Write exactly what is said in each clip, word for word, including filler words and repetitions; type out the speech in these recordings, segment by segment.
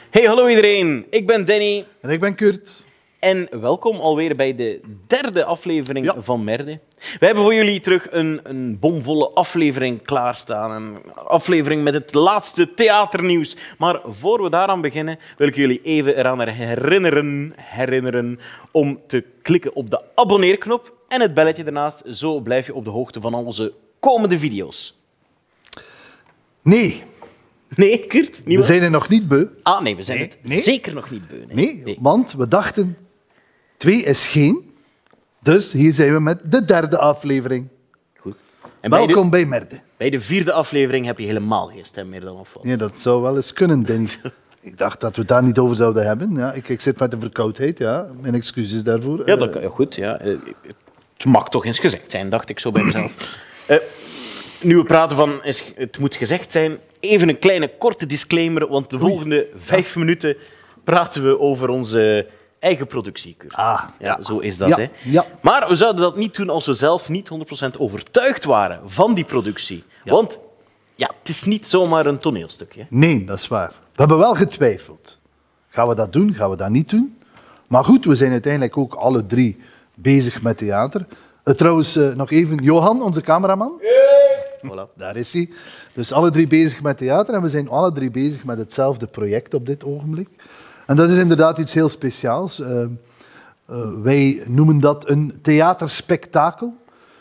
Hey, hallo iedereen. Ik ben Danny. En ik ben Kurt. En welkom alweer bij de derde aflevering ja. van Merde. We hebben voor jullie terug een, een bomvolle aflevering klaarstaan. Een aflevering met het laatste theaternieuws. Maar voor we daaraan beginnen, wil ik jullie even eraan herinneren, herinneren om te klikken op de abonneerknop en het belletje ernaast. Zo blijf je op de hoogte van onze komende video's. Nee. Nee, Kurt? We zijn er nog niet beu. Ah, nee, we zijn nee. het nee. zeker nog niet beu. Nee. Nee, nee, want we dachten, twee is geen. Dus hier zijn we met de derde aflevering. Goed. En bij Welkom de, bij Merde. bij de vierde aflevering heb je helemaal geen stem meer dan of wat? Ja, dat zou wel eens kunnen, Danny. Ik dacht dat we het daar niet over zouden hebben. Ja, ik, ik zit met een verkoudheid, ja. Mijn excuses daarvoor. Ja, dat kan, ja, goed. Ja. Het mag toch eens gezegd zijn, dacht ik zo bij mezelf. uh, nu we praten van het moet gezegd zijn, even een kleine korte disclaimer, want de Oei. volgende vijf ja. minuten praten we over onze eigen productie. Ah, ja, ja. Zo is dat. Ja, hè. ja. Maar we zouden dat niet doen als we zelf niet honderd procent overtuigd waren van die productie. Ja. Want ja, het is niet zomaar een toneelstukje. Nee, dat is waar. We hebben wel getwijfeld. Gaan we dat doen? Gaan we dat niet doen? Maar goed, we zijn uiteindelijk ook alle drie bezig met theater. Uh, trouwens, uh, nog even Johan, onze cameraman. Voilà. Daar is hij. Dus alle drie bezig met theater en we zijn alle drie bezig met hetzelfde project op dit ogenblik. En dat is inderdaad iets heel speciaals. Uh, uh, wij noemen dat een theaterspektakel.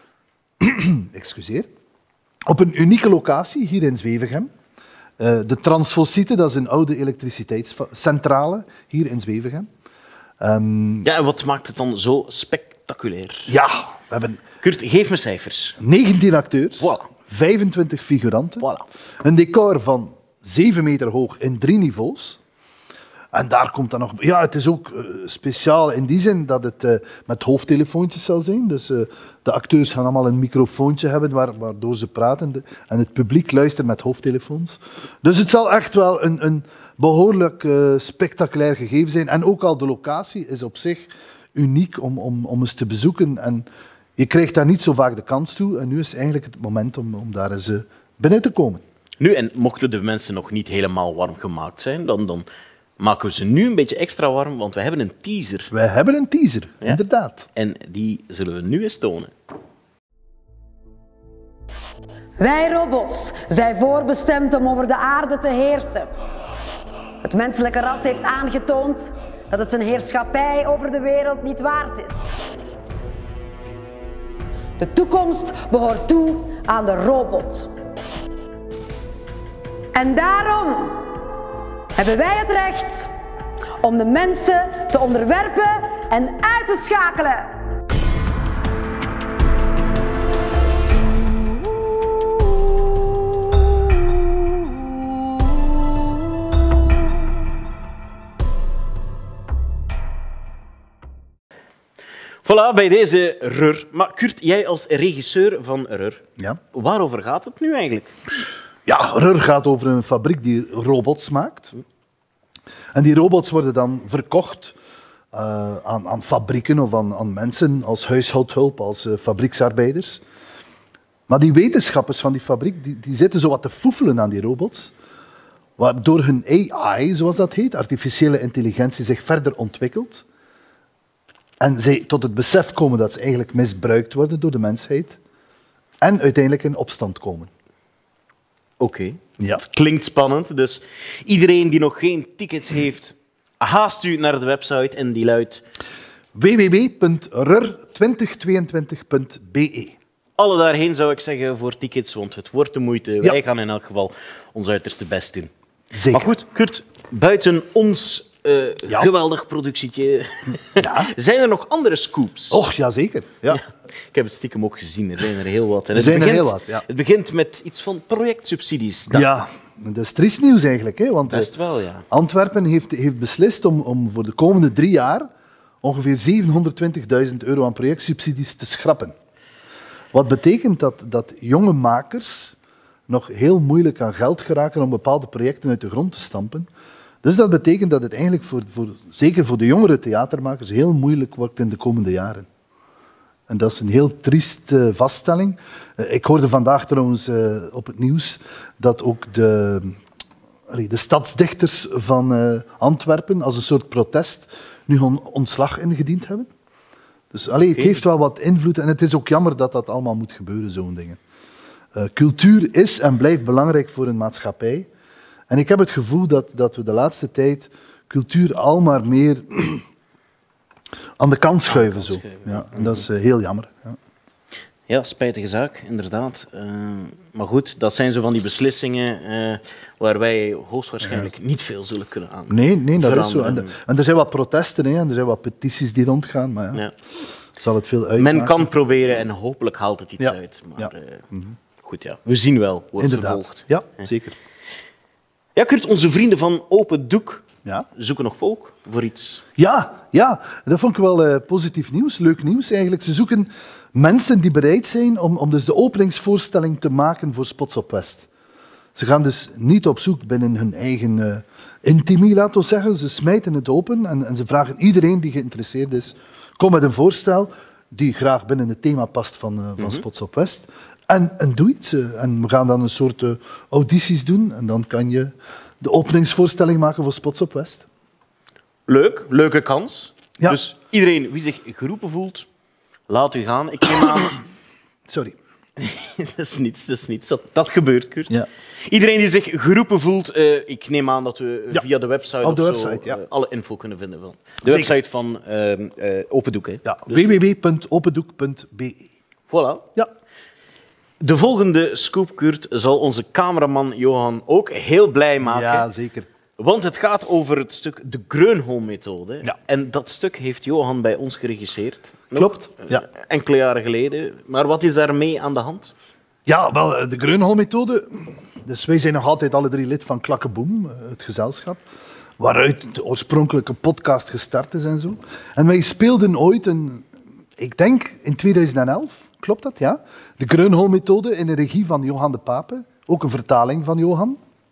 Excuseer. Op een unieke locatie hier in Zwevegem. Uh, de Transfosite, dat is een oude elektriciteitscentrale hier in Zwevegem. Um, Ja, en wat maakt het dan zo spectaculair? ja, we hebben Kurt, geef me cijfers. negentien acteurs. Voilà. vijfentwintig figuranten, Voilà. een decor van zeven meter hoog in drie niveaus. En daar komt dan nog... Ja, het is ook uh, speciaal in die zin dat het uh, met hoofdtelefoontjes zal zijn. Dus uh, de acteurs gaan allemaal een microfoontje hebben waar, waardoor ze praten. De, en het publiek luistert met hoofdtelefoons. Dus het zal echt wel een, een behoorlijk uh, spectaculair gegeven zijn. En ook al de locatie is op zich uniek om, om, om eens te bezoeken. En je krijgt daar niet zo vaak de kans toe. En nu is eigenlijk het moment om, om daar eens uh, binnen te komen. Nu, en mochten de mensen nog niet helemaal warm gemaakt zijn, dan, dan maken we ze nu een beetje extra warm, want we hebben een teaser. Wij hebben een teaser, Ja? inderdaad. En die zullen we nu eens tonen. Wij robots zijn voorbestemd om over de aarde te heersen. Het menselijke ras heeft aangetoond dat het zijn heerschappij over de wereld niet waard is. De toekomst behoort toe aan de robot. En daarom hebben wij het recht om de mensen te onderwerpen en uit te schakelen. Voilà, bij deze R U R. Maar Kurt, jij als regisseur van R U R, Ja. waarover gaat het nu eigenlijk? Ja, R U R gaat over een fabriek die robots maakt. En die robots worden dan verkocht uh, aan, aan fabrieken of aan, aan mensen als huishoudhulp, als uh, fabrieksarbeiders. Maar die wetenschappers van die fabriek die, die zitten zo wat te foefelen aan die robots, waardoor hun A I, zoals dat heet, artificiële intelligentie, zich verder ontwikkelt. En zij tot het besef komen dat ze eigenlijk misbruikt worden door de mensheid. En uiteindelijk in opstand komen. Oké, okay. Ja. Het klinkt spannend. Dus iedereen die nog geen tickets heeft, haast u naar de website en die luidt w w w punt r u r twintig tweeëntwintig punt b e. Alle daarheen zou ik zeggen voor tickets, want het wordt de moeite. Ja. Wij gaan in elk geval ons uiterste best doen. Zeker. Maar goed, Kurt, buiten ons uh, Ja. geweldig productietje, Ja. zijn er nog andere scoops? Och, jazeker. Ja. Ja, ik heb het stiekem ook gezien, er zijn er heel wat. En Er het zijn er begint, heel wat, ja. Het begint met iets van projectsubsidies. Dat Ja, dat is triest nieuws eigenlijk. Hè? Want best eh, wel, ja. Antwerpen heeft, heeft beslist om, om voor de komende drie jaar ongeveer zevenhonderdtwintigduizend euro aan projectsubsidies te schrappen. Wat betekent dat, dat jonge makers nog heel moeilijk aan geld geraken om bepaalde projecten uit de grond te stampen. Dus dat betekent dat het eigenlijk voor, voor, zeker voor de jongere theatermakers heel moeilijk wordt in de komende jaren. En dat is een heel trieste vaststelling. Uh, ik hoorde vandaag trouwens uh, op het nieuws dat ook de allee, de stadsdichters van uh, Antwerpen als een soort protest nu hun ontslag ingediend hebben. Dus allee, het heeft wel wat invloed en het is ook jammer dat dat allemaal moet gebeuren, zo'n dingen. Uh, cultuur is en blijft belangrijk voor een maatschappij. En ik heb het gevoel dat, dat we de laatste tijd cultuur al maar meer aan de kant schuiven. Zo. Ja, en dat is uh, heel jammer. Ja. Ja, spijtige zaak, inderdaad. Uh, maar goed, dat zijn zo van die beslissingen uh, waar wij hoogstwaarschijnlijk ja. niet veel zullen kunnen aan. Nee, nee dat is zo. En, de, en er zijn wat protesten hè, en er zijn wat petities die rondgaan, maar ja, ja. zal het veel uitmaken. Men kan proberen en hopelijk haalt het iets ja. uit. Maar ja. uh, mm-hmm. goed, ja. We zien wel, wordt Inderdaad. vervolgd. Ja, ja, zeker. Ja, Kurt, onze vrienden van Open Doek ja. zoeken nog volk voor iets. Ja, ja, dat vond ik wel uh, positief nieuws, leuk nieuws eigenlijk. Ze zoeken mensen die bereid zijn om, om dus de openingsvoorstelling te maken voor Spots op West. Ze gaan dus niet op zoek binnen hun eigen uh, intimie, laten we zeggen. Ze smijten het open en, en ze vragen iedereen die geïnteresseerd is, kom met een voorstel die graag binnen het thema past van, uh, van mm-hmm. Spots op West. En, en doe iets. Uh, en we gaan dan een soort uh, audities doen en dan kan je de openingsvoorstelling maken voor Spots op West. Leuk, leuke kans. Ja. Dus iedereen wie zich geroepen voelt, laat u gaan. Ik neem aan... Sorry. dat is niets, dat is niets. Dat, dat gebeurt, Kurt. Ja. Iedereen die zich geroepen voelt, uh, ik neem aan dat we ja. via de website, Op de of website, zo, ja. uh, alle info kunnen vinden van de Zeker. website van uh, uh, Open Doek. Hè. Ja, dus... w w w punt opendoek punt b e. Voilà. Ja. De volgende scoop, Kurt, zal onze cameraman Johan ook heel blij maken. Ja, zeker. Want het gaat over het stuk de Grönholm-methode. Ja. En dat stuk heeft Johan bij ons geregisseerd. Nog, Klopt, ja. uh, enkele jaren geleden. Maar wat is daarmee aan de hand? Ja, wel, de Grönholm-methode. Dus wij zijn nog altijd alle drie lid van Klakkeboom, het gezelschap, waaruit de oorspronkelijke podcast gestart is en zo. En wij speelden ooit, een, ik denk in tweeduizend elf, klopt dat, ja? De Grönholm-methode in de regie van Johan de Pape, ook een vertaling van Johan.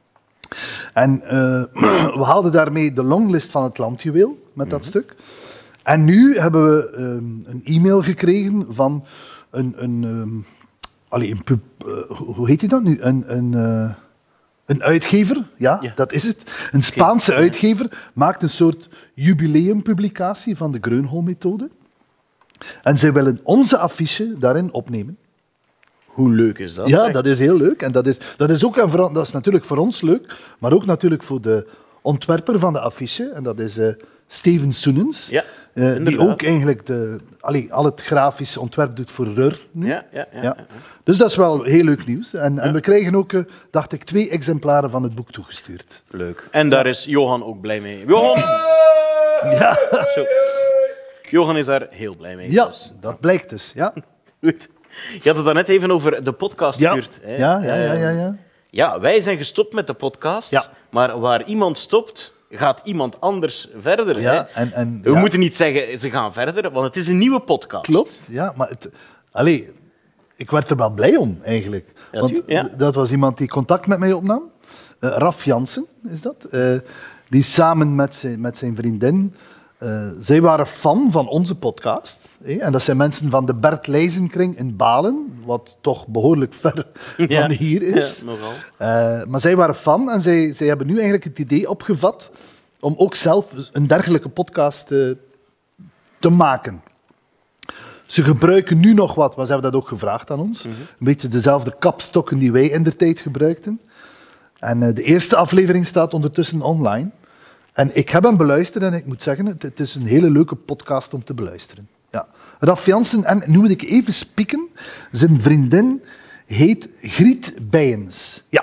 En uh, we haalden daarmee de longlist van het Landjuweel met dat mm-hmm. stuk. En nu hebben we um, een e-mail gekregen van een, een, um, allee, een pub, uh, hoe heet die dat nu? Een, een, uh, een uitgever, ja, ja, dat is het. Een Spaanse okay. uitgever maakt een soort jubileumpublicatie van de Grönholm-methode. En zij willen onze affiche daarin opnemen. Hoe leuk is dat? Ja, echt? Dat is heel leuk. En dat is, dat is, ook, en voor, dat is natuurlijk voor ons leuk, maar ook natuurlijk voor de ontwerper van de affiche. En dat is uh, Steven Soenens, ja, uh, die ook eigenlijk de, allee, al het grafische ontwerp doet voor R U R nu. Ja, ja, ja, ja. ja. Dus dat is wel heel leuk nieuws. En, ja. en we krijgen ook, uh, dacht ik, twee exemplaren van het boek toegestuurd. Leuk. En daar is Johan ook blij mee. Johan! Ja. Zo. Johan is daar heel blij mee. Ja, dus. dat blijkt dus. Ja. Goed. Je had het daarnet even over de podcast, ja. Kurt. Hè? Ja, ja, ja, ja, ja. Ja, wij zijn gestopt met de podcast, ja. maar waar iemand stopt, gaat iemand anders verder. Ja, hè? en, en, We ja. moeten niet zeggen, ze gaan verder, want het is een nieuwe podcast. Klopt, ja, maar het, allee, ik werd er wel blij om, eigenlijk. Ja, want ja. dat was iemand die contact met mij opnam. Uh, Raf Jansen is dat. Uh, die samen met zijn, met zijn vriendin... Uh, zij waren fan van onze podcast. Hè? En dat zijn mensen van de Bert Leijzenkring in Balen, wat toch behoorlijk ver ja. van hier is. Ja, nogal. Uh, maar zij waren fan en zij, zij hebben nu eigenlijk het idee opgevat om ook zelf een dergelijke podcast uh, te maken. Ze gebruiken nu nog wat, maar ze hebben dat ook gevraagd aan ons. Mm-hmm. Een beetje dezelfde kapstokken die wij in de tijd gebruikten. En uh, de eerste aflevering staat ondertussen online. En ik heb hem beluisterd en ik moet zeggen, het, het is een hele leuke podcast om te beluisteren. Ja. Raf Jansen, en nu moet ik even spieken, zijn vriendin heet Griet Bijens. Ja.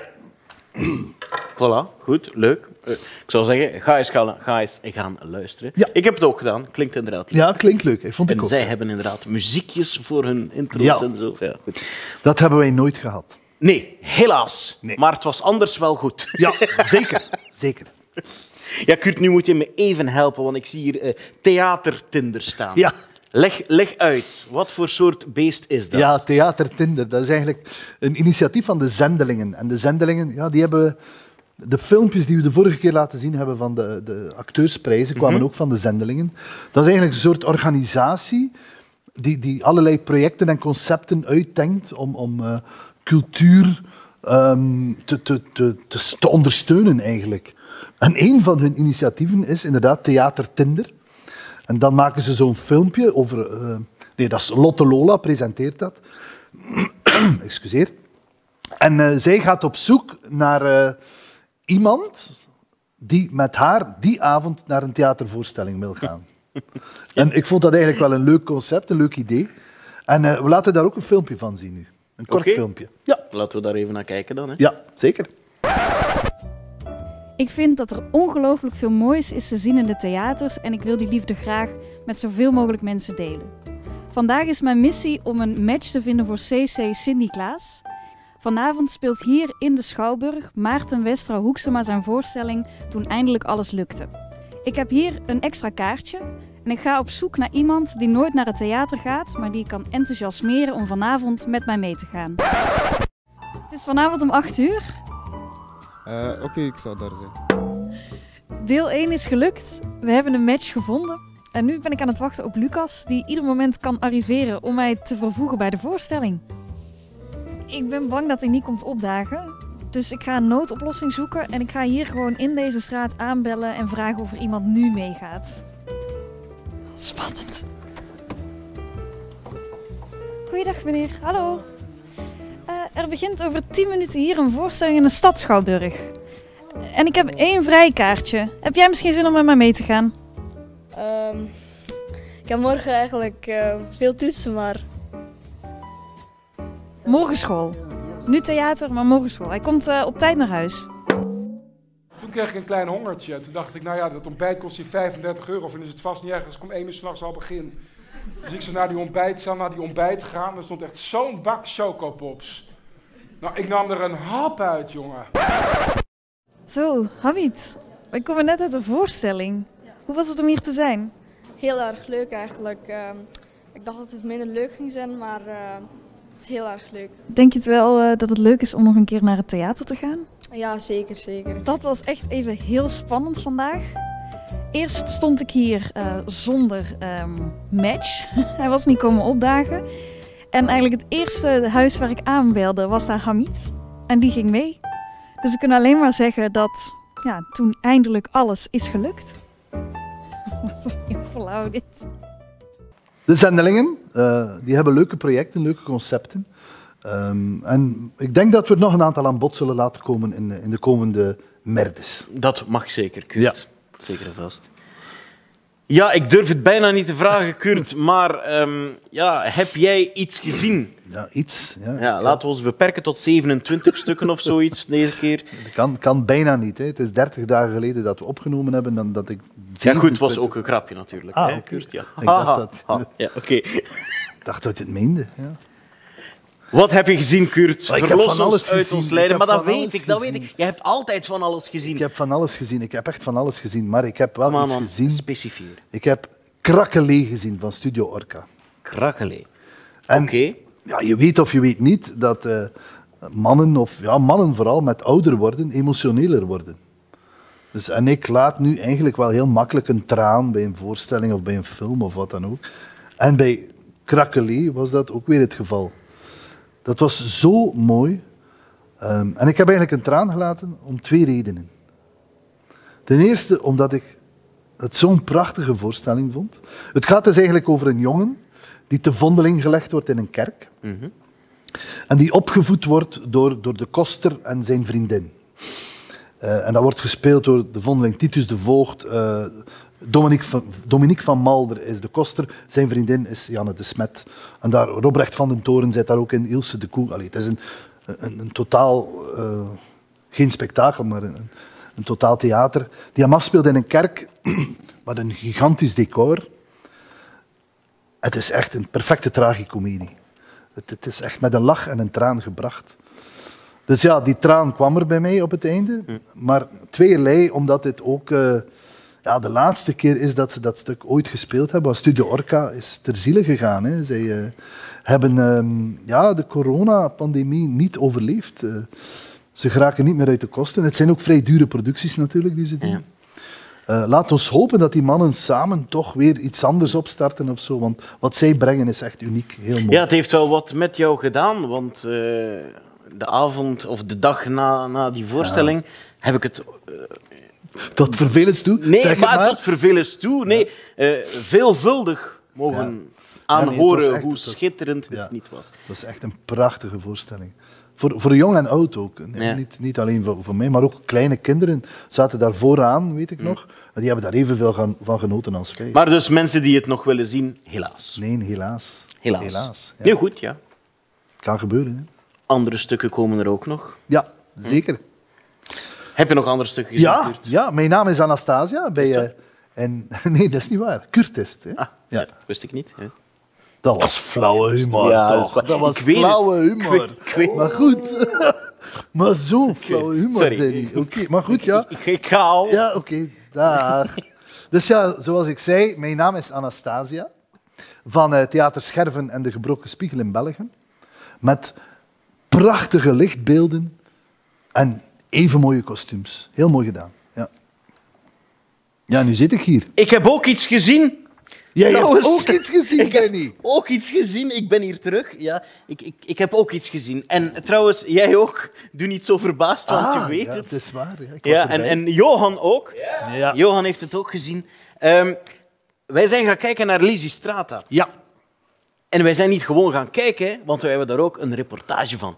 Voilà, goed, leuk. Uh, ik zou zeggen, ga eens gaan, ga eens gaan luisteren. Ja. Ik heb het ook gedaan, klinkt inderdaad leuk. Ja, klinkt leuk. Ik vond en ik ook. zij hebben inderdaad muziekjes voor hun intro's ja. en zo. Ja, goed. Dat hebben wij nooit gehad. Nee, helaas. Nee. Maar het was anders wel goed. Ja, zeker. zeker. Ja, Kurt, nu moet je me even helpen, want ik zie hier uh, theatertinder staan. Ja. Leg, leg uit, wat voor soort beest is dat? Ja, Theater Tinder. Dat is eigenlijk een initiatief van de Zendelingen. En de Zendelingen, ja, die hebben... De filmpjes die we de vorige keer laten zien hebben van de, de acteursprijzen, kwamen mm-hmm. ook van de Zendelingen. Dat is eigenlijk een soort organisatie die, die allerlei projecten en concepten uitdenkt om, om uh, cultuur um, te, te, te, te, te ondersteunen eigenlijk. En een van hun initiatieven is inderdaad Theater Tinder. En dan maken ze zo'n filmpje over... Uh, nee, dat is Lotte Lola, presenteert dat. Excuseer. En uh, zij gaat op zoek naar uh, iemand die met haar die avond naar een theatervoorstelling wil gaan. En ik vond dat eigenlijk wel een leuk concept, een leuk idee. En uh, we laten daar ook een filmpje van zien nu. Een kort okay. filmpje. Ja. Laten we daar even naar kijken dan. Hè? Ja, zeker. Ik vind dat er ongelooflijk veel moois is te zien in de theaters en ik wil die liefde graag met zoveel mogelijk mensen delen. Vandaag is mijn missie om een match te vinden voor C C Cindy Klaas. Vanavond speelt hier in de Schouwburg Maarten Westra Hoeksema zijn voorstelling Toen eindelijk alles lukte. Ik heb hier een extra kaartje en ik ga op zoek naar iemand die nooit naar het theater gaat, maar die ik kan enthousiasmeren om vanavond met mij mee te gaan. Het is vanavond om acht uur. Uh, Oké, okay, ik zal daar zijn. Deel één is gelukt. We hebben een match gevonden. En nu ben ik aan het wachten op Lucas, die ieder moment kan arriveren om mij te vervoegen bij de voorstelling. Ik ben bang dat hij niet komt opdagen. Dus ik ga een noodoplossing zoeken en ik ga hier gewoon in deze straat aanbellen en vragen of er iemand nu meegaat. Spannend. Goeiedag meneer, hallo. Uh, er begint over tien minuten hier een voorstelling in de stad Schouwburg. En ik heb één vrijkaartje. Heb jij misschien zin om met mij mee te gaan? Um, ik heb morgen eigenlijk uh, veel toetsen, maar... Morgen school. Nu theater, maar morgen school. Hij komt uh, op tijd naar huis. Toen kreeg ik een klein hongertje. Toen dacht ik, nou ja, dat ontbijt kost hier vijfendertig euro. Of dan is het vast niet erg als ik om één uur 's nachts al begin. Dus ik zou naar die ontbijtzaal, naar die ontbijt gaan. Er stond echt zo'n bak chocopops. Nou, ik nam er een hap uit, jongen. Zo, Hamid. We komen net uit een voorstelling. Hoe was het om hier te zijn? Heel erg leuk eigenlijk. Uh, ik dacht dat het minder leuk ging zijn, maar uh, het is heel erg leuk. Denk je het wel uh, dat het leuk is om nog een keer naar het theater te gaan? Ja, zeker, zeker. Dat was echt even heel spannend vandaag. Eerst stond ik hier uh, zonder um, match. Hij was niet komen opdagen. En eigenlijk het eerste huis waar ik aanbelde was daar Hamid. En die ging mee. Dus we kunnen alleen maar zeggen dat ja, toen eindelijk alles is gelukt. Dat was heel flauw dit. De zendelingen, uh, die hebben leuke projecten, leuke concepten. Um, en ik denk dat we er nog een aantal aan bod zullen laten komen in, in de komende merdes. Dat mag zeker, Kurt. Ja. Zeker en vast. Ja, ik durf het bijna niet te vragen, Kurt, maar um, ja, heb jij iets gezien? Ja, iets. Ja, ja, laten we ons beperken tot zevenentwintig stukken of zoiets deze keer. Dat kan, kan bijna niet. Hè. Het is dertig dagen geleden dat we opgenomen hebben. Dan, dat ik ja, goed, het was ook een grapje natuurlijk. Ah, hè, okay. Kurt, ja. Ik dacht dat, ha, ja, okay. Ik dacht dat je het meende. Ja. Wat heb je gezien, Kurt? Ik Verlos heb van alles ons uit gezien. ons lijden. Maar dat weet ik, dat gezien. weet ik. Je hebt altijd van alles gezien. Ik heb van alles gezien. Ik heb echt van alles gezien. Maar ik heb wel man, iets man, gezien. Specifier. Ik heb Krakelé gezien van Studio Orca. Krakelé. Oké. Okay. Ja, je weet of je weet niet dat uh, mannen, of ja, mannen vooral met ouder worden, emotioneler worden. Dus, en ik laat nu eigenlijk wel heel makkelijk een traan bij een voorstelling of bij een film of wat dan ook. En bij Krakelé was dat ook weer het geval. Dat was zo mooi. Um, en ik heb eigenlijk een traan gelaten om twee redenen. Ten eerste omdat ik het zo'n prachtige voorstelling vond. Het gaat dus eigenlijk over een jongen die te vondeling gelegd wordt in een kerk. Mm-hmm. En die opgevoed wordt door, door de koster en zijn vriendin. Uh, en dat wordt gespeeld door de vondeling Titus de Voogd. Uh, Dominique, van, Dominique van Malder is de koster. Zijn vriendin is Janne de Smet. En daar, Robrecht van den Toren zit daar ook in. Ilse de Koe. Allee, het is een, een, een totaal... Uh, geen spektakel, maar een, een totaal theater. Die hem afspeelt in een kerk met een gigantisch decor. Het is echt een perfecte tragicomedie. Het, het is echt met een lach en een traan gebracht. Dus ja, die traan kwam er bij mij op het einde. Maar tweeërlei, omdat dit ook uh, ja, de laatste keer is dat ze dat stuk ooit gespeeld hebben. Want Studio Orca is ter ziele gegaan. Hè. Zij uh, hebben um, ja, de coronapandemie niet overleefd. Uh, ze geraken niet meer uit de kosten. Het zijn ook vrij dure producties natuurlijk die ze doen. Ja. Uh, laat ons hopen dat die mannen samen toch weer iets anders opstarten of zo, want wat zij brengen is echt uniek, heel mooi. Ja, het heeft wel wat met jou gedaan, want uh, de avond of de dag na, na die voorstelling ja. heb ik het... Uh, tot vervelens toe? Nee, zeg maar, maar tot vervelens toe. Nee, uh, veelvuldig mogen ja. aanhoren ja, nee, echt, hoe schitterend het, ja, het niet was. Het was echt een prachtige voorstelling. Voor, voor jong en oud ook. Ja. Niet, niet alleen voor, voor mij, maar ook kleine kinderen zaten daar vooraan, weet ik mm. nog. En die hebben daar evenveel gaan, van genoten als wij. Maar dus mensen die het nog willen zien, helaas. Nee, helaas. Helaas. helaas ja. Heel goed, ja. Kan gebeuren. Hè. Andere stukken komen er ook nog. Ja, zeker. Hm. Heb je nog andere stukken gezien? Ja, ja, mijn naam is Anastasia. Bij, uh, en, nee, dat is niet waar. Curtist. Hè. Ah, ja. Ja, wist ik niet. Hè. Dat was flauwe humor, ja, toch? Dat, dat was flauwe het. humor. Ik, ik weet... Maar goed. Maar zo flauwe humor, Danny. Oké, okay, maar goed, ja. Ik, ik ga al. Ja, oké. Okay, daar. Dus ja, zoals ik zei, mijn naam is Anastasia. Van uh, Theater Scherven en de Gebroken Spiegel in België. Met prachtige lichtbeelden en even mooie kostuums. Heel mooi gedaan. Ja, ja nu zit ik hier. Ik heb ook iets gezien. Jij Trouwens, hebt ook iets gezien, ik Danny. heb ook iets gezien. Ik ben hier terug. Ja, ik, ik, ik heb ook iets gezien. En trouwens, jij ook. Doe niet zo verbaasd, want ah, je weet ja, het. Het is waar. Ja, ik ja, en, en Johan ook. Ja. Ja. Johan heeft het ook gezien. Um, wij zijn gaan kijken naar Lysistrata. Ja. En wij zijn niet gewoon gaan kijken, want wij hebben daar ook een reportage van.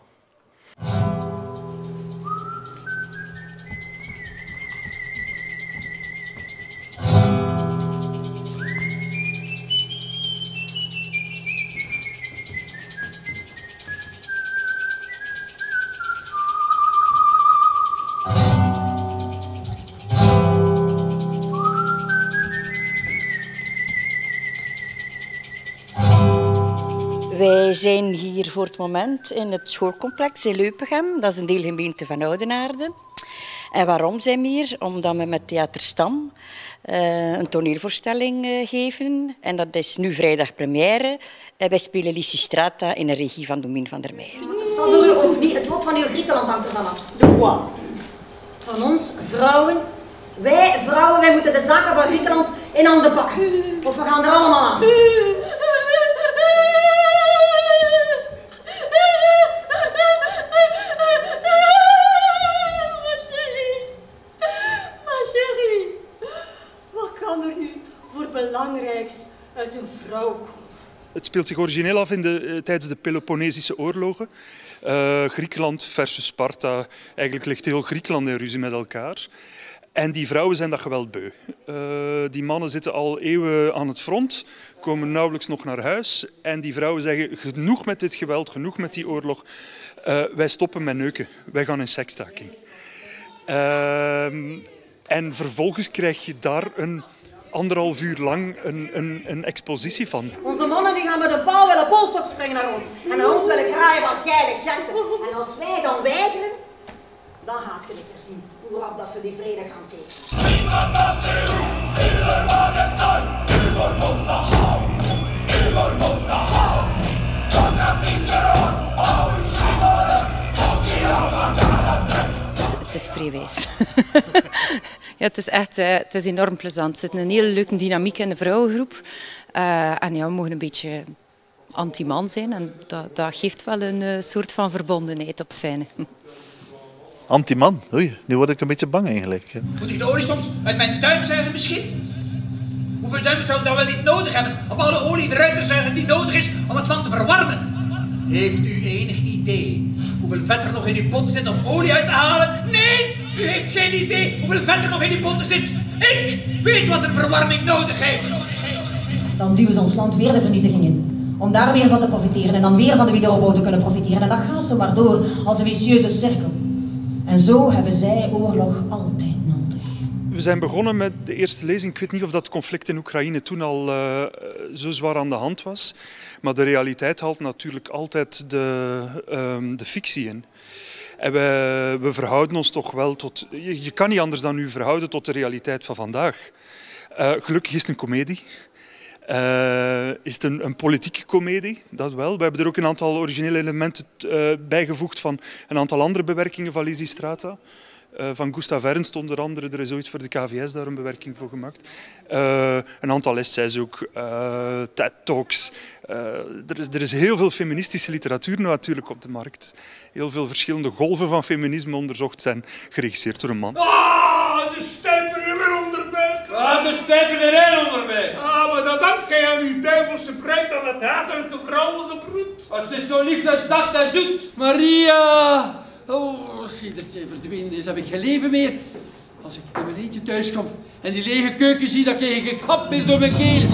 Wij zijn hier voor het moment in het schoolcomplex in Leupegem. Dat is een deelgemeente van Oudenaarde. En waarom zijn we hier? Omdat we met Theater Stam uh, een toneelvoorstelling uh, geven. En dat is nu vrijdag première. Uh, wij spelen Lysistrata in de regie van Domien van der Meijer. Zal voor u of niet, het lot van heel Griekenland hangt ervan af. De quoi? Van ons, vrouwen. Wij, vrouwen, wij moeten de zaken van Griekenland in handen pakken. Of we gaan er allemaal aan. Belangrijks uit een vrouw komt. Het speelt zich origineel af in de, tijdens de Peloponnesische oorlogen. Uh, Griekenland versus Sparta. Eigenlijk ligt heel Griekenland in ruzie met elkaar. En die vrouwen zijn dat geweld beu. Uh, die mannen zitten al eeuwen aan het front, komen nauwelijks nog naar huis. En die vrouwen zeggen, genoeg met dit geweld, genoeg met die oorlog. Uh, wij stoppen met neuken, wij gaan in sekstaking. Uh, en vervolgens krijg je daar een... anderhalf uur lang een, een, een expositie van. Onze mannen die gaan met een paal willen polstok springen naar ons. En naar ons willen graaien van geile gekte. En als wij dan weigeren, dan gaat je lekker zien hoe rap dat ze die vrede gaan tekenen. Het is vrij wijs. Ja, het is echt uh, het is enorm plezant. Er zit een hele leuke dynamiek in de vrouwengroep. Uh, en ja, we mogen een beetje anti-man zijn. En dat, dat geeft wel een uh, soort van verbondenheid op scène. Anti-man? Oei, nu word ik een beetje bang eigenlijk. Moet ik de olie soms uit mijn duim zuigen misschien? Hoeveel duimen zou ik dan wel niet nodig hebben om alle olie eruit te zuigen die nodig is om het land te verwarmen? Heeft u enig idee hoeveel vet er nog in uw pot zit om olie uit te halen? Nee, u heeft geen idee hoeveel vet er nog in uw potten zit. Ik weet wat een verwarming nodig heeft. Dan duwen ze ons land weer de vernietiging in. Om daar weer van te profiteren en dan weer van de wederopbouw te kunnen profiteren. En dat gaat zo maar door als een vicieuze cirkel. En zo hebben zij oorlog altijd nodig. We zijn begonnen met de eerste lezing. Ik weet niet of dat conflict in Oekraïne toen al uh, zo zwaar aan de hand was. Maar de realiteit haalt natuurlijk altijd de, um, de fictie in. En we, we verhouden ons toch wel tot... Je, je kan niet anders dan u verhouden tot de realiteit van vandaag. Uh, gelukkig is het een komedie. Uh, is het een, een politieke komedie, dat wel. We hebben er ook een aantal originele elementen uh, bijgevoegd van een aantal andere bewerkingen van Lysistrata. Uh, van Gustav Ernst onder andere. Er is ooit voor de K V S daar een bewerking voor gemaakt. Uh, een aantal essays ook, uh, TED-talks. Uh, er, is, er is heel veel feministische literatuur natuurlijk op de markt. Heel veel verschillende golven van feminisme onderzocht zijn geregisseerd door een man. Ah, de stijpen in mijn onderbuik. Ah, de stijpen in mijn onderbuik. Ah, maar dat dankt gij aan uw duivelse bruid aan het hatelijke vrouwengebroed. Als ze zo lief en zacht en zoet. Maria! Oh, sedert zij verdwenen is, heb ik geen leven meer. Als ik in mijn eentje thuis kom en die lege keuken zie, dan krijg ik hap meer door mijn keel.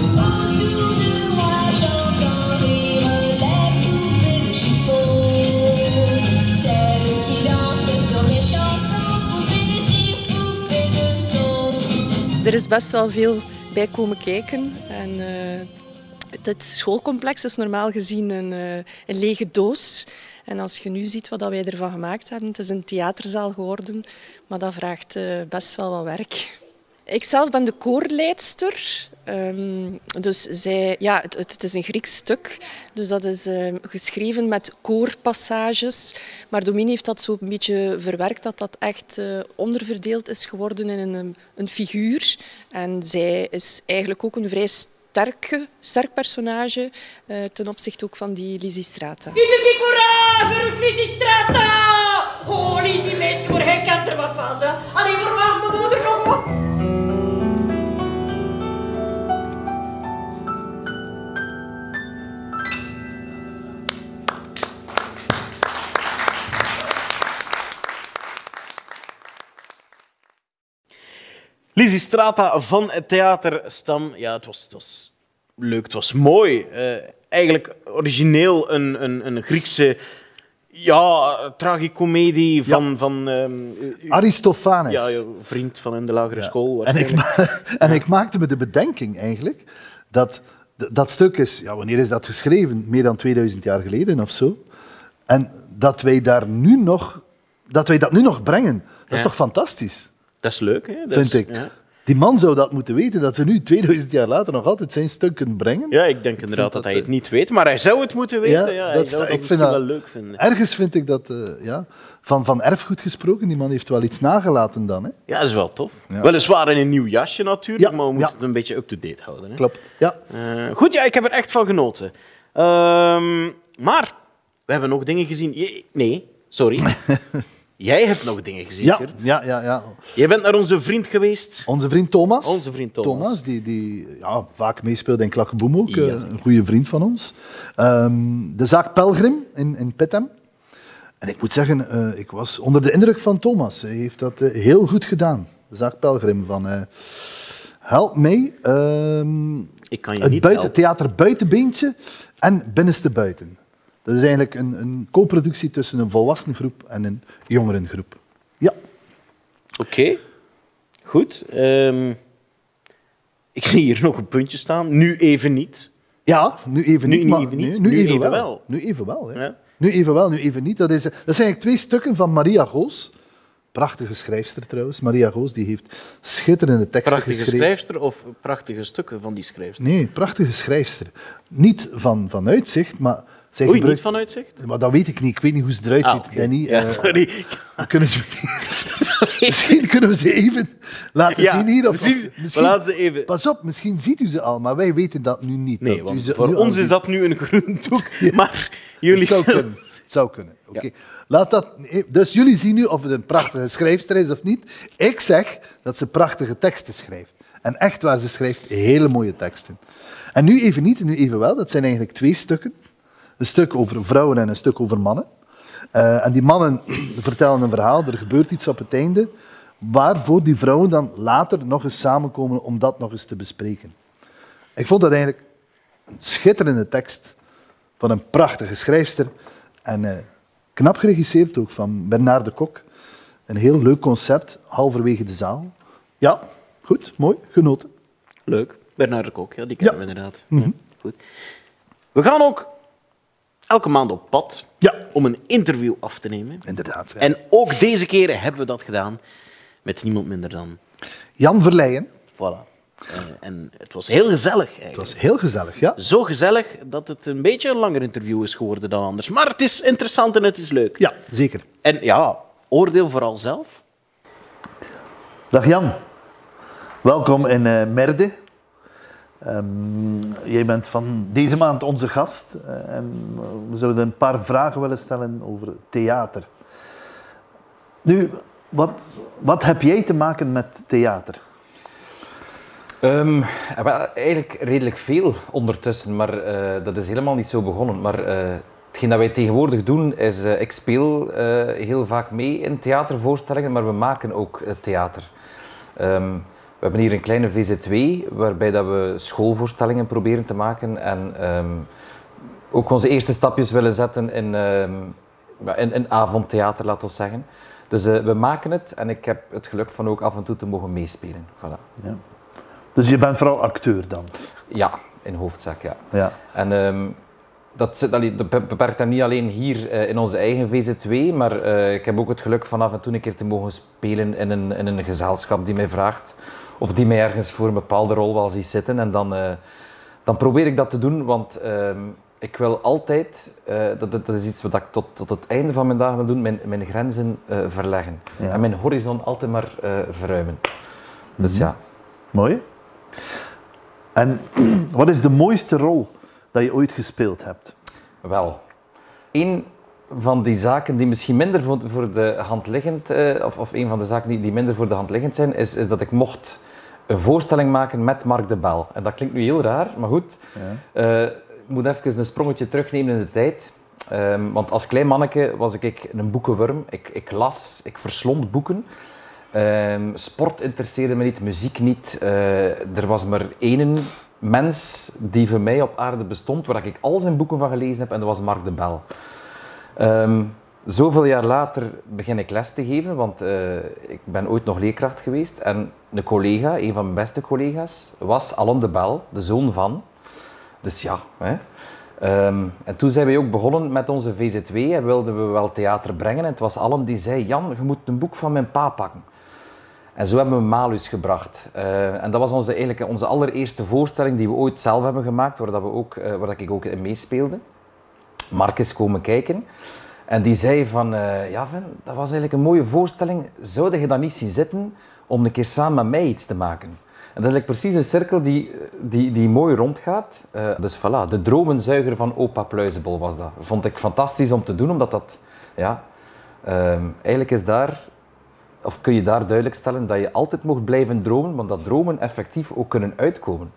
Er is best wel veel bij komen kijken. En, uh, dit schoolcomplex is normaal gezien een, uh, een lege doos. En als je nu ziet wat wij ervan gemaakt hebben, het is een theaterzaal geworden, maar dat vraagt uh, best wel wat werk. Ik zelf ben de koorleidster. Um, dus zij, ja, het, het is een Grieks stuk, dus dat is uh, geschreven met koorpassages. Maar Domine heeft dat zo een beetje verwerkt, dat dat echt uh, onderverdeeld is geworden in een, een figuur. En zij is eigenlijk ook een vrij sterke, sterk personage uh, ten opzichte ook van die Lysistrata. Che coraggio, per Lysistrata! Oh, Lysi, meest voor hij kan er wat van, hè? Allee, verwacht de moeder nog wat. Lysistrata van het theater Stam. Ja, het was, het was leuk, het was mooi. Uh, eigenlijk origineel een, een, een Griekse ja, tragicomedie van... Ja. van um, Aristophanes. Ja, je vriend van in de lagere ja. school. En ik, en ik maakte me de bedenking eigenlijk dat dat stuk is... Ja, wanneer is dat geschreven? Meer dan tweeduizend jaar geleden of zo. En dat wij, daar nu nog, dat, wij dat nu nog brengen, dat is ja. toch fantastisch? Dat is leuk, hè? Dat vind is, ik. Ja. Die man zou dat moeten weten, dat ze nu tweeduizend jaar later nog altijd zijn stuk kunnen brengen. Ja, ik denk inderdaad ik dat, dat hij het niet weet, maar hij zou het moeten weten. Ja, ja, dat, zou dat ik vind dat wel leuk vinden. Ergens vind ik dat... Uh, ja, van, van erfgoed gesproken, die man heeft wel iets nagelaten dan. Hè? Ja, dat is wel tof. Ja. Weliswaar in een nieuw jasje natuurlijk, ja, maar we moeten ja. het een beetje up-to-date houden. Hè? Klopt, ja. Uh, goed, ja, ik heb er echt van genoten. Uh, maar, we hebben nog dingen gezien... Je, nee, sorry. Jij hebt nog dingen gezien, ja, Kurt. Ja, ja, ja. Jij bent naar onze vriend geweest. Onze vriend Thomas. Onze vriend Thomas. Thomas, die, die ja, vaak meespeelt in Klakkeboom ook. Ja. Een goede vriend van ons. Um, de zaak Pelgrim in, in Pittem. En ik moet zeggen, uh, ik was onder de indruk van Thomas. Hij heeft dat uh, heel goed gedaan. De zaak Pelgrim van... Uh, help mij. Um, ik kan je het niet buiten, helpen. Theater Buitenbeentje en Binnenste Buiten. Dat is eigenlijk een, een co-productie tussen een volwassenengroep en een jongerengroep. Ja. Oké. Okay. Goed. Um, ik zie hier nog een puntje staan. Nu even niet. Ja, nu even nu niet. Nu maar even niet. Nu, nu, nu even, even wel. wel. Nu even wel. Hè. Ja. Nu even wel, nu even niet. Dat, is, dat zijn eigenlijk twee stukken van Maria Goos. Prachtige schrijfster trouwens. Maria Goos die heeft schitterende teksten prachtige geschreven. Prachtige schrijfster of prachtige stukken van die schrijfster? Nee, prachtige schrijfster. Niet van, van uitzicht, maar... Zij Oei, gebruikt... niet van uitzicht? Maar dat weet ik niet. Ik weet niet hoe ze eruit ah, ziet, okay. Danny. Ja, sorry. Uh, kunnen ze... misschien kunnen we ze even laten ja, zien hier. Of, misschien, of, misschien... laten ze even... Pas op, misschien ziet u ze al, maar wij weten dat nu niet. Nee, dat want ze voor nu ons is dat nu een groen doek, ja. maar jullie... Het zou kunnen. Het zou kunnen. Okay. Ja. Laat dat... Dus jullie zien nu of het een prachtige schrijfster is of niet. Ik zeg dat ze prachtige teksten schrijft. En echt waar, ze schrijft hele mooie teksten. En nu even niet, nu even wel. Dat zijn eigenlijk twee stukken. Een stuk over vrouwen en een stuk over mannen. Uh, en die mannen vertellen een verhaal, er gebeurt iets op het einde, waarvoor die vrouwen dan later nog eens samenkomen om dat nog eens te bespreken. Ik vond dat eigenlijk een schitterende tekst van een prachtige schrijfster en uh, knap geregisseerd ook van Bernard de Kok. Een heel leuk concept, halverwege de zaal. Ja, goed, mooi, genoten. Leuk, Bernard de Kok, ja, die kennen ja. we inderdaad. Mm-hmm. Goed. We gaan ook elke maand op pad ja. om een interview af te nemen. Inderdaad. Ja. En ook deze keer hebben we dat gedaan met niemand minder dan... Jan Verleijen. Voilà. Uh, en het was heel gezellig eigenlijk. Het was heel gezellig, ja. Zo gezellig dat het een beetje een langer interview is geworden dan anders. Maar het is interessant en het is leuk. Ja, zeker. En ja, oordeel vooral zelf. Dag Jan, welkom in uh, Merde. Um, jij bent van deze maand onze gast uh, en we zouden een paar vragen willen stellen over theater. Nu, wat, wat heb jij te maken met theater? Um, eigenlijk redelijk veel ondertussen, maar uh, dat is helemaal niet zo begonnen. Maar uh, hetgeen dat wij tegenwoordig doen is, uh, ik speel uh, heel vaak mee in theatervoorstellingen, maar we maken ook uh, theater. Um, we hebben hier een kleine V Z twee, waarbij dat we schoolvoorstellingen proberen te maken en um, ook onze eerste stapjes willen zetten in, um, in, in avondtheater, laten we zeggen. Dus uh, we maken het en ik heb het geluk van ook af en toe te mogen meespelen. Voilà. Ja. Dus je bent vooral acteur dan? Ja, in hoofdzaak, ja. ja. En um, dat, zit, dat beperkt dan niet alleen hier uh, in onze eigen V Z twee, maar uh, ik heb ook het geluk van af en toe een keer te mogen spelen in een, in een gezelschap die mij vraagt of die mij ergens voor een bepaalde rol wel ziet zitten. En dan, uh, dan probeer ik dat te doen, want uh, ik wil altijd, uh, dat, dat is iets wat ik tot, tot het einde van mijn dagen wil doen, mijn, mijn grenzen uh, verleggen. Ja. En mijn horizon altijd maar uh, verruimen. Dus mm-hmm. ja. Mooi. En wat is de mooiste rol dat je ooit gespeeld hebt? Wel, een van die zaken die misschien minder voor, voor de hand liggend, uh, of, of een van de zaken die, die minder voor de hand liggend zijn, is, is dat ik mocht een voorstelling maken met Mark de Bel. En dat klinkt nu heel raar, maar goed. Ja. Uh, ik moet even een sprongetje terugnemen in de tijd. Um, want als klein manneke was ik een boekenworm. Ik, ik las, ik verslond boeken. Um, sport interesseerde me niet, muziek niet. Uh, er was maar één mens die voor mij op aarde bestond, waar ik al zijn boeken van gelezen heb, en dat was Mark de Bel. Um, zoveel jaar later begin ik les te geven, want uh, ik ben ooit nog leerkracht geweest. En een collega, een van mijn beste collega's, was Alain de Bel, de zoon van. Dus ja, hè. Um, en toen zijn we ook begonnen met onze V Z twee en wilden we wel theater brengen. En het was Alain die zei, Jan, je moet een boek van mijn pa pakken. En zo hebben we Malus gebracht. Uh, en dat was onze, eigenlijk onze allereerste voorstelling die we ooit zelf hebben gemaakt, waar, dat we ook, uh, waar ik ook in meespeelde. Mark is komen kijken. En die zei van, uh, ja Van, dat was eigenlijk een mooie voorstelling. Zou je dat niet zien zitten om een keer samen met mij iets te maken? En dat is eigenlijk precies een cirkel die, die, die mooi rondgaat. Uh, dus voilà, de dromenzuiger van opa Pluizenbol was dat. Vond ik fantastisch om te doen, omdat dat, ja, uh, eigenlijk is daar, of kun je daar duidelijk stellen dat je altijd mocht blijven dromen, maar dat dromen effectief ook kunnen uitkomen.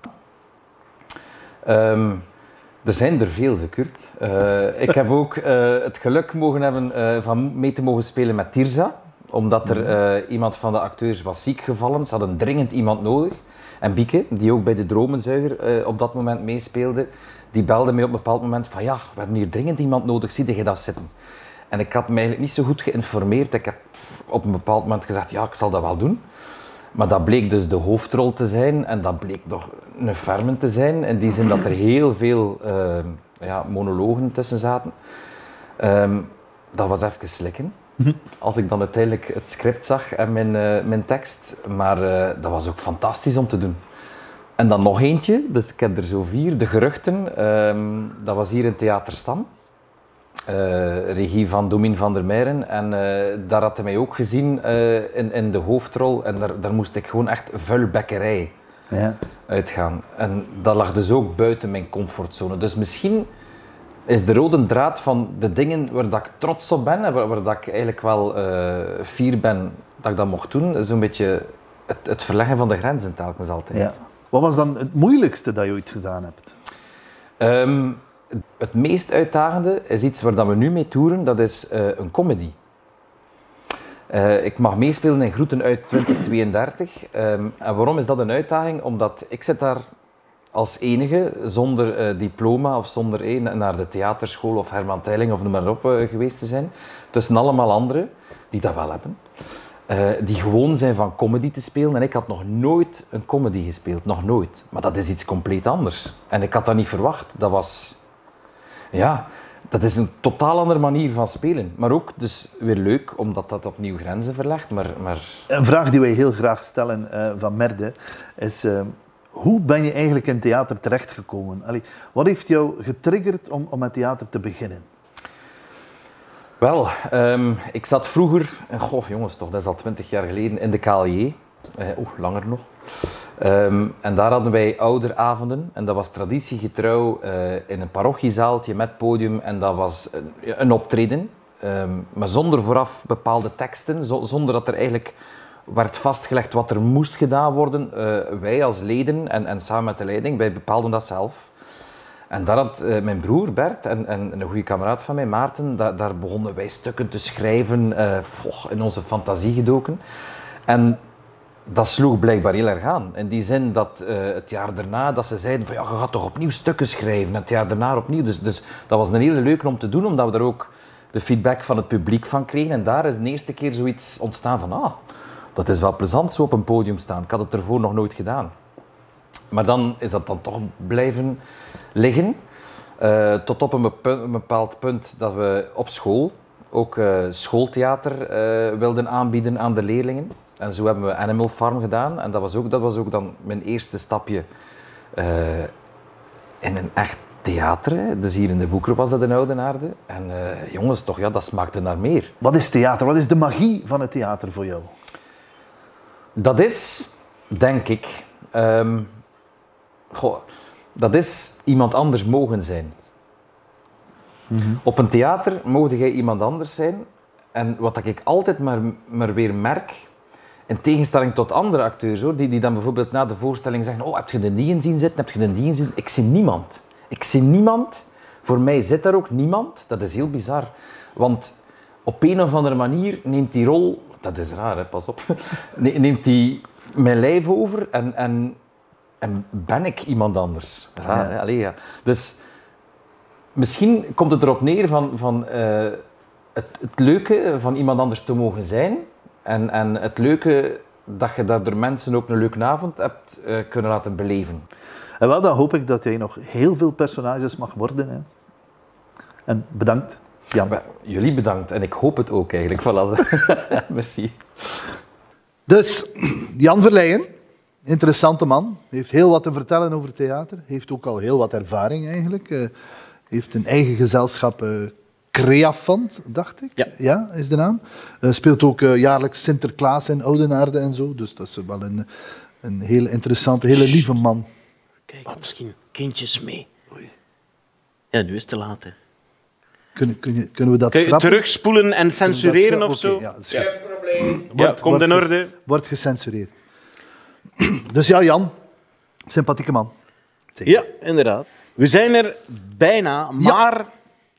Um, er zijn er veel, ze Kurt. Uh, ik heb ook uh, het geluk mogen hebben uh, van mee te mogen spelen met Tirza, omdat er uh, iemand van de acteurs was ziek gevallen. Ze hadden dringend iemand nodig. En Bieke, die ook bij de Dromenzuiger uh, op dat moment meespeelde, die belde mij op een bepaald moment van ja, we hebben hier dringend iemand nodig, zie je dat zitten? En ik had me eigenlijk niet zo goed geïnformeerd. Ik heb op een bepaald moment gezegd, ja, ik zal dat wel doen. Maar dat bleek dus de hoofdrol te zijn en dat bleek nog een fermen te zijn. In die zin dat er heel veel uh, ja, monologen tussen zaten. Um, dat was even slikken. Als ik dan uiteindelijk het script zag en mijn, uh, mijn tekst. Maar uh, dat was ook fantastisch om te doen. En dan nog eentje, dus ik heb er zo vier. De Geruchten, um, dat was hier in Theater Stam. Uh, regie van Domien van der Meijeren. En uh, daar had hij mij ook gezien uh, in, in de hoofdrol. En daar, daar moest ik gewoon echt vuilbekkerij ja. uitgaan. En dat lag dus ook buiten mijn comfortzone. Dus misschien is de rode draad van de dingen waar dat ik trots op ben en waar, waar dat ik eigenlijk wel uh, fier ben dat ik dat mocht doen, zo'n beetje het, het verleggen van de grenzen telkens altijd. Ja. Wat was dan het moeilijkste dat je ooit gedaan hebt? Um, het meest uitdagende is iets waar dat we nu mee toeren, dat is uh, een comedy. Uh, ik mag meespelen in Groeten uit twintig tweeëndertig. Um, en waarom is dat een uitdaging? Omdat ik zit daar als enige, zonder uh, diploma of zonder een, naar de theaterschool of Herman Teiling of noem maar op uh, geweest te zijn. Tussen allemaal anderen die dat wel hebben. Uh, die gewoon zijn van comedy te spelen. En ik had nog nooit een comedy gespeeld. Nog nooit. Maar dat is iets compleet anders. En ik had dat niet verwacht. Dat was... Ja, dat is een totaal andere manier van spelen. Maar ook dus weer leuk, omdat dat opnieuw grenzen verlegt. Maar, maar... Een vraag die wij heel graag stellen uh, van Merde is... Uh, hoe ben je eigenlijk in theater terechtgekomen? Allee, wat heeft jou getriggerd om, om met theater te beginnen? Wel, um, ik zat vroeger... Goh, jongens, toch, dat is al twintig jaar geleden, in de K L J. Uh, Oeh, langer nog. Um, en daar hadden wij ouderavonden. En dat was traditiegetrouw uh, in een parochiezaaltje met podium. En dat was een, een optreden. Um, maar zonder vooraf bepaalde teksten. Zo, zonder dat er eigenlijk werd vastgelegd wat er moest gedaan worden. Uh, wij als leden en, en samen met de leiding, wij bepaalden dat zelf. En daar had uh, mijn broer Bert en, en een goede kameraad van mij, Maarten, da, daar begonnen wij stukken te schrijven, uh, oh, in onze fantasie gedoken. En dat sloeg blijkbaar heel erg aan. In die zin dat uh, het jaar daarna, dat ze zeiden van ja, je gaat toch opnieuw stukken schrijven. En het jaar daarna opnieuw. Dus, dus dat was een hele leuke om te doen, omdat we daar ook de feedback van het publiek van kregen. En daar is de eerste keer zoiets ontstaan van ah, dat is wel plezant zo op een podium staan. Ik had het ervoor nog nooit gedaan. Maar dan is dat dan toch blijven liggen. Uh, tot op een, bepu- een bepaald punt dat we op school ook uh, schooltheater uh, wilden aanbieden aan de leerlingen. En zo hebben we Animal Farm gedaan. En dat was ook, dat was ook dan mijn eerste stapje uh, in een echt theater. Hè. Dus hier in de Boeker was dat in Oudenaarde. En uh, jongens, toch, ja, dat smaakte naar meer. Wat is theater? Wat is de magie van het theater voor jou? Dat is, denk ik... Um, goh, dat is iemand anders mogen zijn. Mm-hmm. Op een theater mogen jij iemand anders zijn. En wat ik altijd maar, maar weer merk, in tegenstelling tot andere acteurs, hoor, die, die dan bijvoorbeeld na de voorstelling zeggen oh, heb je er niet in zien zitten, heb je er niet in zitten? Ik zie niemand. Ik zie niemand. Voor mij zit daar ook niemand. Dat is heel bizar. Want op een of andere manier neemt die rol... Dat is raar, hè? Pas op. Neemt die mijn lijf over en... en En ben ik iemand anders? Raar, hè? Allee, ja. Dus misschien komt het erop neer van, van uh, het, het leuke van iemand anders te mogen zijn. En, en het leuke dat je daardoor mensen ook een leuke avond hebt uh, kunnen laten beleven. En wel, dan hoop ik dat jij nog heel veel personages mag worden. Hè. En bedankt, Jan. Maar, jullie bedankt. En ik hoop het ook eigenlijk. Voilà. Merci. Dus, Jan Verleijen. Interessante man, heeft heel wat te vertellen over theater, heeft ook al heel wat ervaring eigenlijk. Uh, heeft een eigen gezelschap, uh, Creafant, dacht ik. Ja. Ja, is de naam. Uh, speelt ook uh, jaarlijks Sinterklaas in Oudenaarde en zo, dus dat is wel een, een heel interessante, hele lieve man. Kijk, oh, misschien kindjes mee. Oei. Ja, nu is het te laat. Hè. Kun, kun je, kunnen we dat Kun je schrappen? terugspoelen en censureren of okay, zo? Ja, Geen ja. probleem. Wordt, Ja, komt in wordt orde. Ges, wordt gecensureerd. Dus ja, Jan, sympathieke man. Zeker. Ja, inderdaad. We zijn er bijna, maar ja.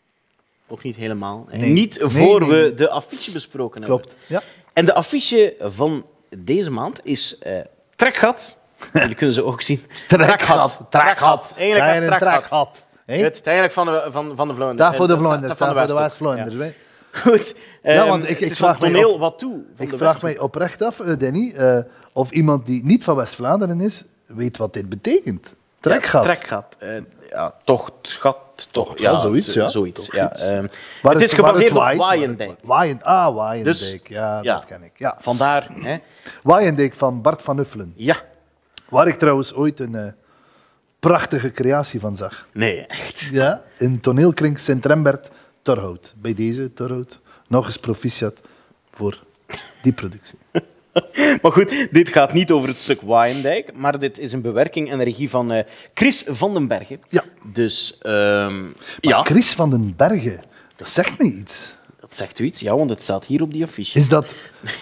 nog niet helemaal. Nee. Niet nee, voor nee, we nee. de affiche besproken hebben. Klopt. Ja. En de affiche van deze maand is uh, Trekgat. Jullie kunnen ze ook zien. Trekgat. Trekgat. Eigenlijk als Trekgat. Trekgat. Hey? Het eigenlijk van de, van, van de Vlaanderen. Daar voor de Vlaanderen, daar voor de West-Vlaanders. Ja. Goed. Um, ja, want ik, ik vraag mij op, wat toe. Ik vraag mij oprecht af, uh, Danny, uh, of iemand die niet van West-Vlaanderen is, weet wat dit betekent. Trekgat. Ja, trekgat. Uh, ja, tocht, schat, toch. toch ja, ja, zoiets. Ja. zoiets ja. Um, het, het is gebaseerd op Waaiendijk. Waaien, ah, Waaiendijk. Dus, ja, ja, dat ken ik. Ja. Vandaar. Hè. Waaiendijk van Bart van Uffelen. Ja. Waar ik trouwens ooit een uh, prachtige creatie van zag. Nee, echt? Ja, in toneelkring Sint-Rembert, Torhout. Bij deze, Torhout, nog eens proficiat voor die productie. Maar goed, dit gaat niet over het stuk Waaiendijk, maar dit is een bewerking en regie van uh, Chris van den Bergen. Ja. Dus, um, ja. Chris van den Bergen, dat zegt me iets. Dat zegt u iets, ja, want het staat hier op die affiche. Is dat...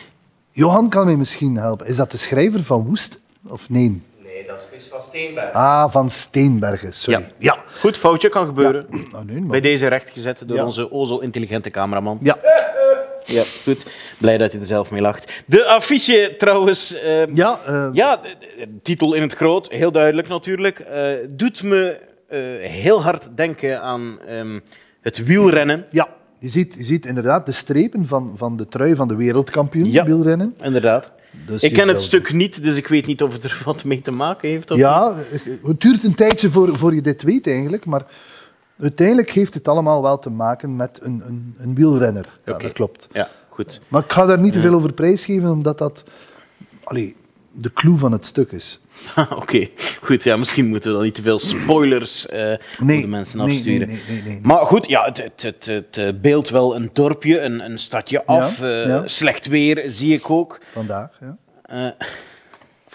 Johan kan mij misschien helpen. Is dat de schrijver van Woest? Of nee? Nee, dat is Chris van Steenbergen. Ah, van Steenbergen, sorry. Ja. ja. Goed, foutje kan gebeuren. Ja. Oh, nee, maar... Bij deze rechtgezet door ja. onze o zo intelligente cameraman. Ja. Ja, goed. Blij dat hij er zelf mee lacht. De affiche trouwens... Uh, ja, uh... ja de, de, titel in het groot, heel duidelijk natuurlijk. Uh, doet me uh, heel hard denken aan um, het wielrennen. Ja, je ziet, je ziet inderdaad de strepen van, van de trui van de wereldkampioen ja, wielrennen. inderdaad. Dus ik ken het stuk niet, dus ik weet niet of het er wat mee te maken heeft. Of ja, niet. Het duurt een tijdje voor, voor je dit weet eigenlijk, maar uiteindelijk heeft het allemaal wel te maken met een, een, een wielrenner. Ja, okay. Dat klopt. Ja, goed. Maar ik ga daar niet te veel over prijsgeven, omdat dat allee, de clue van het stuk is. Oké, okay. Goed. Ja, misschien moeten we dan niet te veel spoilers uh, nee, voor de mensen afsturen. Nee, nee, nee, nee, nee. Maar goed, ja, het, het, het, het beeldt wel een dorpje, een, een stadje af. Ja, uh, ja. Slecht weer, zie ik ook. Vandaag, ja. Uh,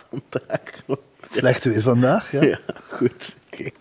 vandaag. Slecht weer vandaag, ja. Ja, goed. Okay.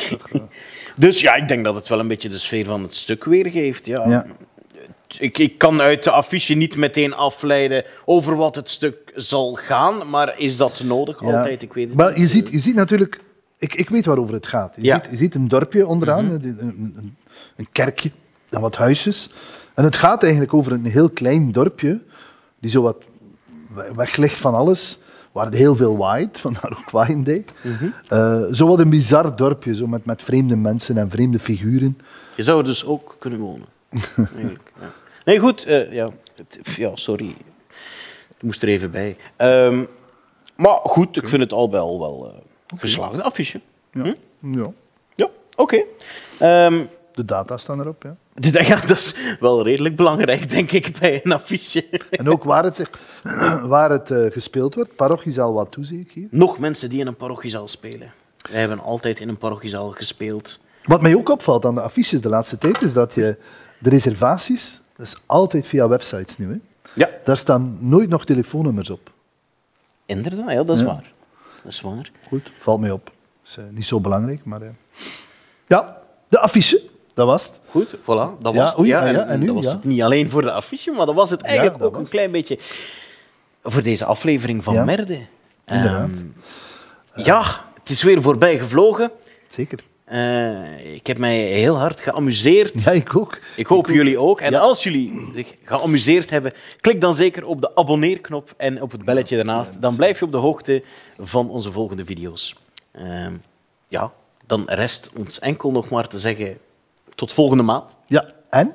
Dus ja, ik denk dat het wel een beetje de sfeer van het stuk weergeeft. Ja. Ja. Ik, ik kan uit de affiche niet meteen afleiden over wat het stuk zal gaan, maar is dat nodig Ja. altijd? Ik weet het Maar niet. je ziet, je ziet natuurlijk... Ik, ik weet waarover het gaat. Je, Ja. ziet, je ziet een dorpje onderaan, Mhm. een, een, een kerkje en wat huisjes. En het gaat eigenlijk over een heel klein dorpje, die zo wat we- weg ligt van alles, waar heel veel waait, vandaar ook Wine Day. Mhm. Eh, zo wat een bizar dorpje, zo met, met vreemde mensen en vreemde figuren. Je zou er dus ook kunnen wonen. Eigenlijk, ja. Nee, goed. eh, ja. Het- ja, sorry. Ik moest er even bij. Ehm, maar goed, ik vind het al bij al wel uh, geslaagde affiche. Ja. Hm? Ja. Ja, oké. Ehm, De data staan erop, ja. dit- ja, dat is wel redelijk belangrijk, denk ik, bij een affiche. En ook waar het, zich, waar het eh, gespeeld wordt. Parochiezaal Watou zie ik hier. Nog mensen die in een parochiezaal spelen. Wij hebben altijd in een parochiezaal gespeeld. Wat mij ook opvalt aan de affiches de laatste tijd, is dat je de reservaties, dat is altijd via websites nu, hè? Ja. Daar staan nooit nog telefoonnummers op. Inderdaad, ja, dat is Ja. waar. Dat is waar. Goed, valt mij op. Dat is eh, niet zo belangrijk, maar... eh. Ja, de affiche, dat was het. Goed, voilà, dat Ja, was het. oei, ja, ah, en, ja, en nu, dat was ja. het niet alleen voor de affiche, maar dat was het eigenlijk Ja, dat ook was een klein beetje voor deze aflevering van Ja. Merde. Inderdaad. Ehm, ja, het is weer voorbij gevlogen. Zeker. Eh, ik heb mij heel hard geamuseerd. Ja, ik ook. Ik hoop Ik ook. jullie ook. En Ja. als jullie zich geamuseerd hebben, klik dan zeker op de abonneerknop en op het belletje daarnaast. Dan blijf je op de hoogte van onze volgende video's. Ehm, ja, dan rest ons enkel nog maar te zeggen tot volgende maand. Ja, en?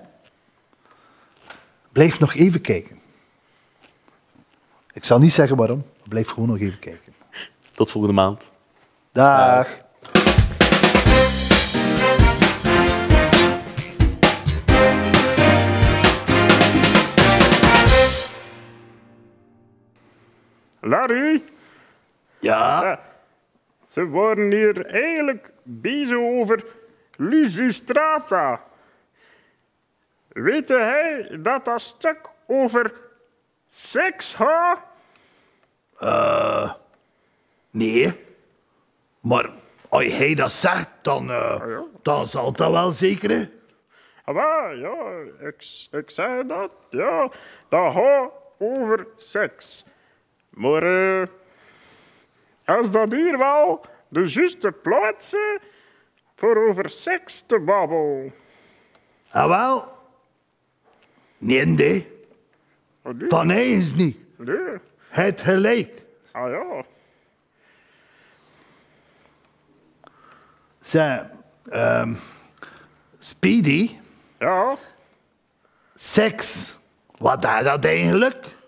Blijf nog even kijken. Ik zal niet zeggen waarom, blijf gewoon nog even kijken. Tot volgende maand. Dag. Larry? Ja? Ze worden hier eigenlijk bezig over Lysistrata. Weet hij dat dat stuk over seks gaat? Eh, nee. Maar als hij dat zegt, dan, eh, dan zal dat wel zeker, hè? Ah, wel, ja, ik, ik zei dat, ja. Dat gaat over seks. Maar eh, als dat hier wel de juiste plaats is voor over seks te babbelen. Ah, wel? Nee, nee. Van eens niet. Nee. Het gelijk. Ah ja. Zeg, ehm Speedy. Ja? Seks. Wat is dat eigenlijk?